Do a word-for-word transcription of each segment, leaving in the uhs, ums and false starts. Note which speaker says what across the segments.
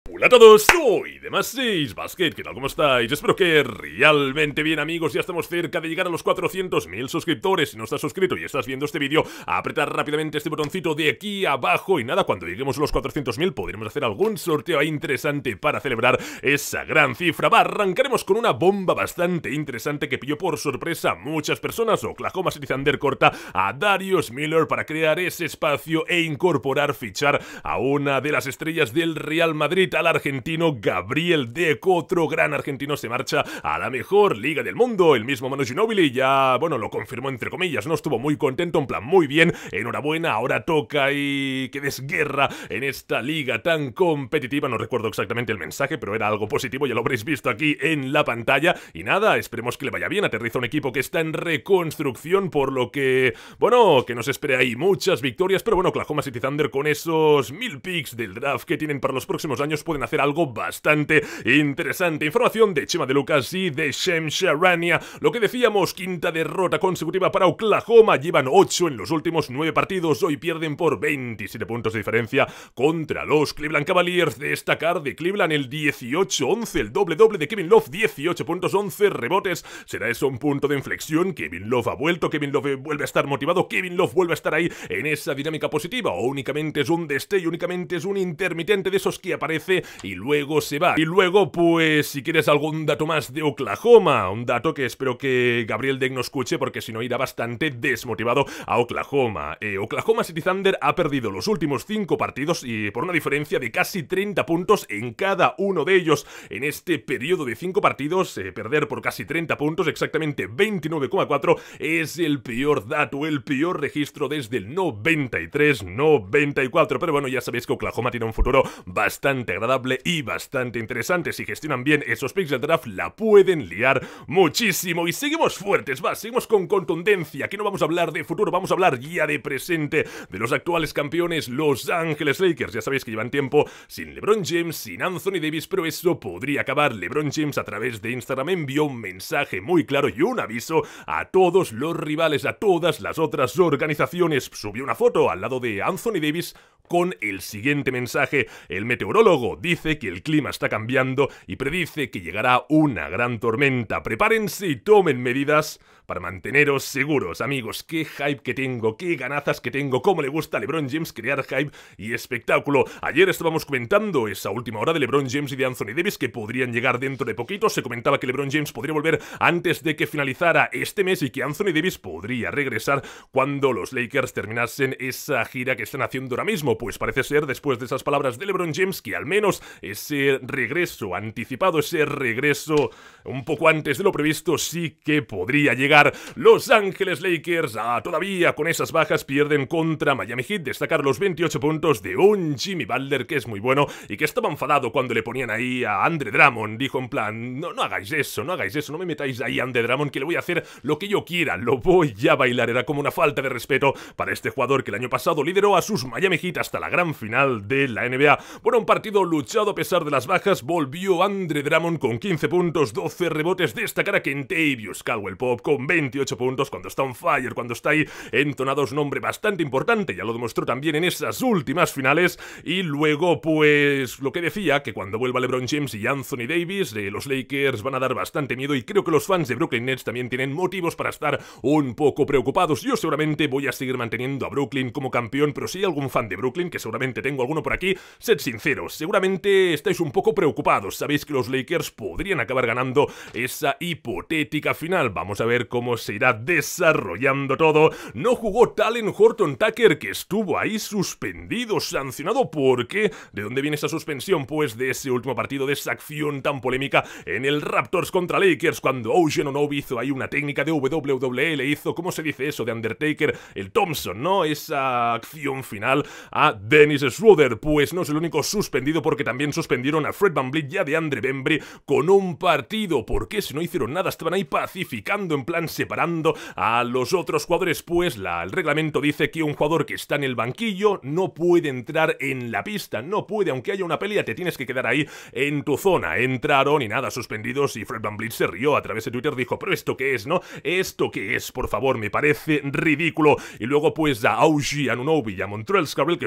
Speaker 1: Hola a todos, soy Demasis Basket, ¿qué tal? ¿Cómo estáis? Espero que realmente bien, amigos. Ya estamos cerca de llegar a los cuatrocientos mil suscriptores. Si no estás suscrito y estás viendo este vídeo, apretar rápidamente este botoncito de aquí abajo. Y nada, cuando lleguemos a los cuatrocientos mil podremos hacer algún sorteo interesante para celebrar esa gran cifra. Va, arrancaremos con una bomba bastante interesante que pilló por sorpresa a muchas personas. Oklahoma City Thunder corta a Darius Miller para crear ese espacio e incorporar, fichar a una de las estrellas del Real Madrid, al argentino Gabriel Deco. Otro gran argentino se marcha a la mejor liga del mundo. El mismo Manu Ginóbili ya, bueno, lo confirmó entre comillas, no estuvo muy contento, en plan muy bien, enhorabuena, ahora toca y que des guerra en esta liga tan competitiva. No recuerdo exactamente el mensaje, pero era algo positivo, ya lo habréis visto aquí en la pantalla. Y nada, esperemos que le vaya bien. Aterriza un equipo que está en reconstrucción, por lo que, bueno, que nos espere ahí muchas victorias. Pero bueno, Oklahoma City Thunder con esos mil picks del draft que tienen para los próximos años pueden hacer algo bastante interesante. Información de Chema de Lucas y de Shem Sharania. Lo que decíamos, quinta derrota consecutiva para Oklahoma. Llevan ocho en los últimos nueve partidos. Hoy pierden por veintisiete puntos de diferencia contra los Cleveland Cavaliers. Destacar de Cleveland el dieciocho once, el doble doble de Kevin Love, dieciocho puntos, once rebotes. ¿Será eso un punto de inflexión? Kevin Love ha vuelto, Kevin Love vuelve a estar motivado, Kevin Love vuelve a estar ahí en esa dinámica positiva, o únicamente es un destello, únicamente es un intermitente de esos que aparece y luego se va. Y luego, pues, si quieres algún dato más de Oklahoma, un dato que espero que Gabriel Deck no escuche, porque si no irá bastante desmotivado a Oklahoma. Eh, Oklahoma City Thunder ha perdido los últimos cinco partidos y por una diferencia de casi treinta puntos en cada uno de ellos. En este periodo de cinco partidos, eh, perder por casi treinta puntos, exactamente veintinueve coma cuatro, es el peor dato, el peor registro desde el noventa y tres noventa y cuatro. Pero bueno, ya sabéis que Oklahoma tiene un futuro bastante agradable y bastante interesante. Si gestionan bien esos picks del draft, la pueden liar muchísimo. Y seguimos fuertes, va, seguimos con contundencia. Aquí no vamos a hablar de futuro, vamos a hablar ya de presente, de los actuales campeones, Los Ángeles Lakers. Ya sabéis que llevan tiempo sin LeBron James, sin Anthony Davis, pero eso podría acabar. LeBron James a través de Instagram envió un mensaje muy claro y un aviso a todos los rivales, a todas las otras organizaciones. Subió una foto al lado de Anthony Davis con el siguiente mensaje: el meteorólogo dice que el clima está cambiando y predice que llegará una gran tormenta. Prepárense y tomen medidas para manteneros seguros, amigos. Qué hype que tengo, qué ganazas que tengo, cómo le gusta a LeBron James crear hype y espectáculo. Ayer estábamos comentando esa última hora de LeBron James y de Anthony Davis que podrían llegar dentro de poquito. Se comentaba que LeBron James podría volver antes de que finalizara este mes y que Anthony Davis podría regresar cuando los Lakers terminasen esa gira que están haciendo ahora mismo. Pues parece ser, después de esas palabras de LeBron James, que al menos ese regreso anticipado, ese regreso un poco antes de lo previsto, sí que podría llegar. Los Ángeles Lakers, ah, todavía con esas bajas, pierden contra Miami Heat. Destacar los veintiocho puntos de un Jimmy Butler que es muy bueno y que estaba enfadado cuando le ponían ahí a Andre Drummond. Dijo en plan, no, no hagáis eso, no hagáis eso, no me metáis ahí a Andre Drummond, que le voy a hacer lo que yo quiera, lo voy a bailar. Era como una falta de respeto para este jugador que el año pasado lideró a sus Miami Heat hasta la gran final de la N B A. Bueno, un partido luchado a pesar de las bajas. Volvió Andre Drummond con quince puntos, doce rebotes. Destacar a Kentavious Caldwell-Pope con veintiocho puntos, cuando está on fire, cuando está ahí entonado, es un hombre bastante importante, ya lo demostró también en esas últimas finales. Y luego, pues, lo que decía, que cuando vuelva LeBron James y Anthony Davis, eh, los Lakers van a dar bastante miedo, y creo que los fans de Brooklyn Nets también tienen motivos para estar un poco preocupados. Yo seguramente voy a seguir manteniendo a Brooklyn como campeón, pero si hay algún fan de Brooklyn, que seguramente tengo alguno por aquí, sed sinceros, seguramente estáis un poco preocupados. Sabéis que los Lakers podrían acabar ganando esa hipotética final. Vamos a ver cómo se irá desarrollando todo. No jugó Talen Horton Tucker, que estuvo ahí suspendido, sancionado. ¿Por qué? ¿De dónde viene esa suspensión? Pues de ese último partido, de esa acción tan polémica en el Raptors contra Lakers, cuando O G Anunoby hizo ahí una técnica de W W E, le hizo, ¿cómo se dice eso? De Undertaker, el Thompson, ¿no? Esa acción final a Dennis Schroeder. Pues no es el único suspendido, porque también suspendieron a Fred VanVleet y a DeAndre Bembry con un partido. ¿Por qué? Si no hicieron nada, estaban ahí pacificando, en plan separando a los otros jugadores. Pues la, el reglamento dice que un jugador que está en el banquillo no puede entrar en la pista, no puede, aunque haya una pelea, te tienes que quedar ahí en tu zona. Entraron y nada, suspendidos, y Fred VanVleet se rió a través de Twitter, dijo, pero ¿esto qué es, no? ¿Esto qué es? Por favor, me parece ridículo. Y luego pues a O G Anunoby y a Montrezl Harrell, que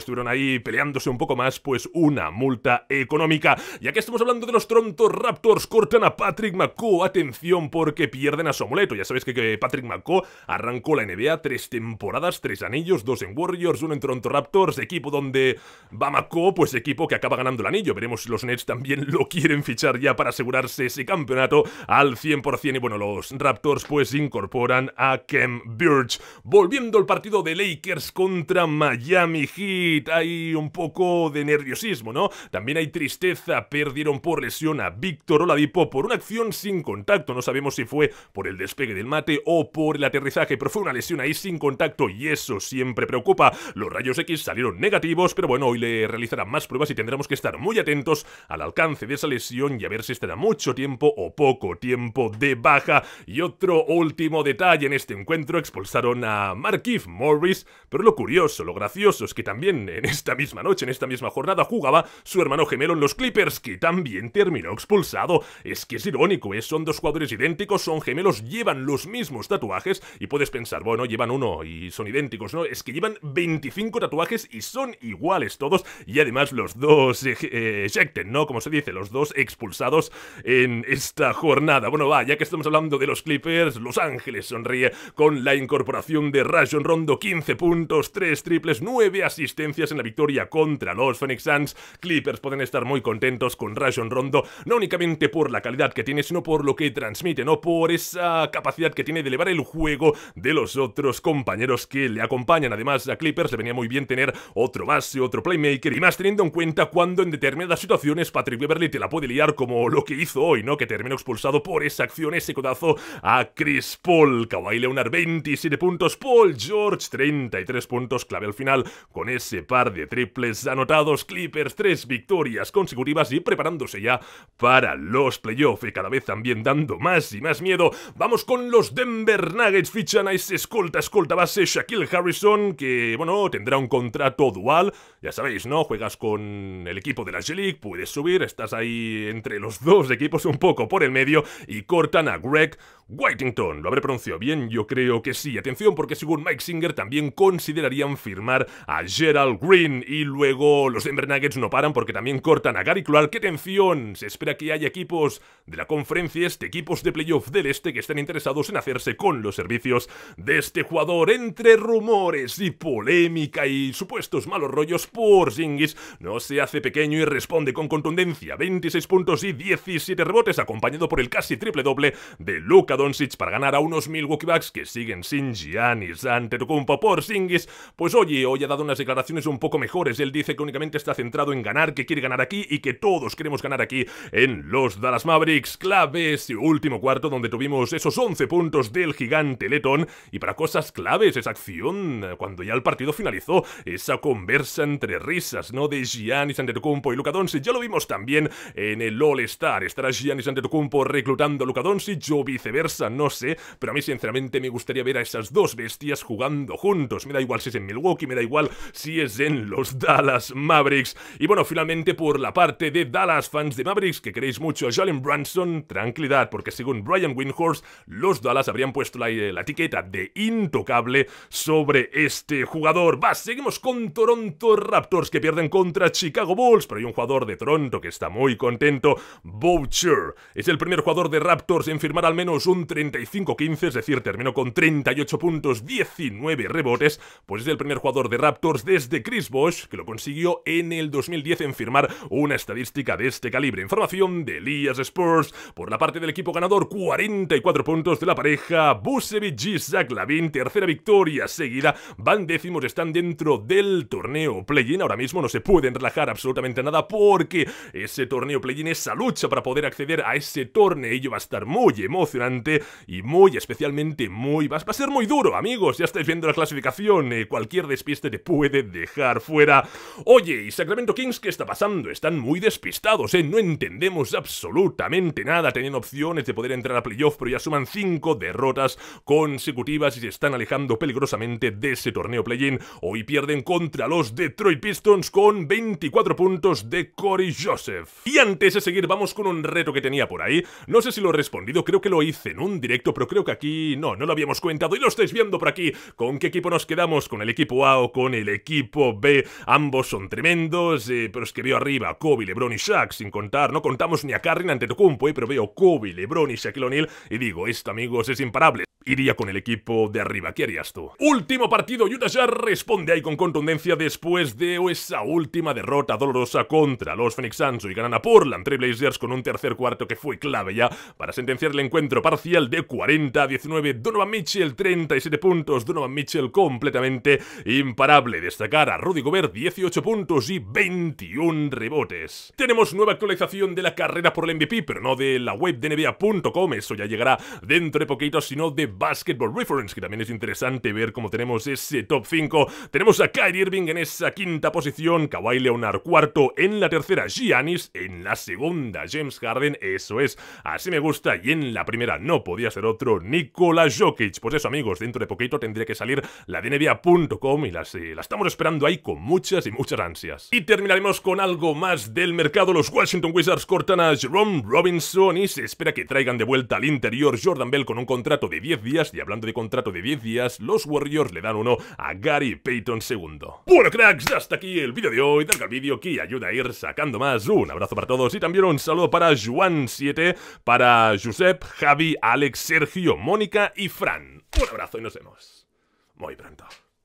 Speaker 1: estuvieron ahí peleándose un poco más, pues una multa económica. Ya que estamos hablando de los Toronto Raptors, cortan a Patrick McCaw, atención porque pierden a su amuleto. Ya sabéis que, que Patrick McCaw arrancó la N B A tres temporadas, tres anillos, dos en Warriors, uno en Toronto Raptors, equipo donde va McCaw, pues equipo que acaba ganando el anillo. Veremos si los Nets también lo quieren fichar ya para asegurarse ese campeonato al cien por cien. Y bueno, los Raptors pues incorporan a Khem Birch. Volviendo al partido de Lakers contra Miami Heat, hay un poco de nerviosismo, ¿no? También hay tristeza, perdieron por lesión a Víctor Oladipo por una acción sin contacto. No sabemos si fue por el despegue del mate o por el aterrizaje, pero fue una lesión ahí sin contacto y eso siempre preocupa. Los rayos X salieron negativos, pero bueno, hoy le realizarán más pruebas y tendremos que estar muy atentos al alcance de esa lesión y a ver si estará mucho tiempo o poco tiempo de baja. Y otro último detalle en este encuentro, expulsaron a Markieff Morris, pero lo curioso, lo gracioso es que también en esta misma noche, en esta misma jornada, jugaba su hermano gemelo en los Clippers, que también terminó expulsado. Es que es irónico, ¿eh? Son dos jugadores idénticos, son gemelos, llevan los mismos tatuajes y puedes pensar, bueno, llevan uno y son idénticos, ¿no? Es que llevan veinticinco tatuajes y son iguales todos y además los dos eh, eh, ejected, ¿no? Como se dice, los dos expulsados en esta jornada. Bueno, va, ya que estamos hablando de los Clippers, Los Ángeles sonríe con la incorporación de Rajon Rondo, quince puntos, tres triples, nueve asistencias en la victoria contra los Phoenix Suns. Clippers pueden estar muy contentos con Rajon Rondo, no únicamente por la calidad que tiene, sino por lo que transmite, no por esa capacidad que tiene de elevar el juego de los otros compañeros que le acompañan. Además, a Clippers le venía muy bien tener otro base, otro playmaker, y más teniendo en cuenta cuando en determinadas situaciones Patrick Beverley te la puede liar como lo que hizo hoy, ¿no? Que terminó expulsado por esa acción, ese codazo a Chris Paul. Kawhi Leonard, veintisiete puntos, Paul George, treinta y tres puntos, clave al final con ese par de triples anotados. Clippers, tres victorias consecutivas y preparándose ya para los playoffs, y cada vez también dando más y más miedo. Vamos con los Denver Nuggets, fichan a ese escolta, escolta base Shaquille Harrison, que, bueno, tendrá un contrato dual, ya sabéis, ¿no? Juegas con el equipo de la G-League, puedes subir, estás ahí entre los dos equipos un poco por el medio, y cortan a Greg Whittington. ¿Lo habré pronunciado bien? Yo creo que sí. Atención, porque según Mike Singer también considerarían firmar a Gerald Green, y luego los Denver Nuggets no paran porque también cortan a Gary Clark. ¡Qué atención! Se espera que haya equipos de la conferencia este, equipos de playoff del este que estén interesados en hacerse con los servicios de este jugador. Entre rumores y polémica y supuestos malos rollos, Porzingis no se hace pequeño y responde con contundencia, veintiséis puntos y diecisiete rebotes, acompañado por el casi triple doble de Luka Doncic para ganar a unos Milwaukee Bucks que siguen sin Giannis Antetokounmpo. Porzingis, pues oye, hoy ha dado unas declaraciones un poco mejores. Él dice que únicamente está centrado en ganar, que quiere ganar aquí y que todos queremos ganar aquí en los Dallas Mavericks. Clave ese último cuarto donde tuvimos esos once puntos del gigante letón, y para cosas claves esa acción cuando ya el partido finalizó, esa conversa entre risas, ¿no? De Giannis Antetokounmpo y Luka Doncic. Ya lo vimos también en el All-Star. ¿Estará Giannis Antetokounmpo reclutando a Luka Doncic o viceversa? No sé, pero a mí sinceramente me gustaría ver a esas dos bestias jugando juntos. Me da igual si es en Milwaukee, me da igual si es en los Dallas Mavericks. Y bueno, finalmente por la parte de Dallas, fans de Mavericks que queréis mucho a Jalen Brunson, tranquilidad, porque según Brian Windhorst, los Dallas habrían puesto la, la etiqueta de intocable sobre este jugador. Va, seguimos con Toronto Raptors, que pierden contra Chicago Bulls, pero hay un jugador de Toronto que está muy contento. Boucher es el primer jugador de Raptors en firmar al menos un treinta y cinco quince, es decir, terminó con treinta y ocho puntos, diecinueve rebotes, pues es el primer jugador de Raptors desde Chris Bosh, que lo consiguió en el dos mil diez en firmar una estadística de este calibre. Información de Elias Spurs. Por la parte del equipo ganador, cuarenta y cuatro puntos de la pareja Vucevic y Zach LaVine, tercera victoria seguida, van décimos, están dentro del torneo play-in. Ahora mismo no se pueden relajar absolutamente nada porque ese torneo play-in, esa lucha para poder acceder a ese torneo va a estar muy emocionante y muy especialmente muy... va a ser muy duro, amigos. Ya estáis viendo la clasificación, eh, cualquier despiste te puede dejar fuera. Oye, ¿y Sacramento Kings qué está pasando? Están muy despistados, eh, no entendemos absolutamente nada. Tenían opciones de poder entrar a playoff, pero ya suman cinco derrotas consecutivas y se están alejando peligrosamente de ese torneo play-in. Hoy pierden contra los Detroit Pistons con veinticuatro puntos de Corey Joseph. Y antes de seguir, vamos con un reto que tenía por ahí. No sé si lo he respondido, creo que lo hice en un directo, pero creo que aquí no, no lo habíamos comentado y lo estáis viendo por aquí. ¿Con qué equipo nos quedamos? ¿Con el equipo A o con el equipo equipo B, ambos son tremendos, eh, pero es que veo arriba Kobe, LeBron y Shaq, sin contar, no contamos ni a Curry ni a Antetokounmpo, eh, pero veo Kobe, LeBron y Shaquille O'Neal y digo, esto amigos es imparable. Iría con el equipo de arriba, ¿qué harías tú? Último partido, Utah Jazz responde ahí con contundencia después de esa última derrota dolorosa contra los Phoenix Suns y ganan a Portland Trail Blazers con un tercer cuarto que fue clave ya para sentenciar el encuentro parcial de cuarenta a diecinueve. Donovan Mitchell, treinta y siete puntos, Donovan Mitchell completamente imparable. Destacar a Rudy Gobert, dieciocho puntos y veintiún rebotes. Tenemos nueva actualización de la carrera por el M V P, pero no de la web de N B A punto com, eso ya llegará dentro de poquito, sino de Basketball Reference, que también es interesante ver cómo tenemos ese top cinco. Tenemos a Kyrie Irving en esa quinta posición, Kawhi Leonard cuarto, en la tercera Giannis, en la segunda James Harden, eso es, así me gusta, y en la primera no podía ser otro, Nikola Jokic. Pues eso amigos, dentro de poquito tendría que salir la de N B A punto com y las, eh, la estamos esperando ahí con muchas y muchas ansias. Y terminaremos con algo más del mercado. Los Washington Wizards cortan a Jerome Robinson y se espera que traigan de vuelta al interior Jordan Bell con un contrato de diez días, y hablando de contrato de diez días, los Warriors le dan uno a Gary Payton segundo. Bueno cracks, hasta aquí el vídeo de hoy, dale al vídeo que ayuda a ir sacando más. Un abrazo para todos y también un saludo para Juan siete, para Josep, Javi, Alex, Sergio, Mónica y Fran. Un abrazo y nos vemos muy pronto.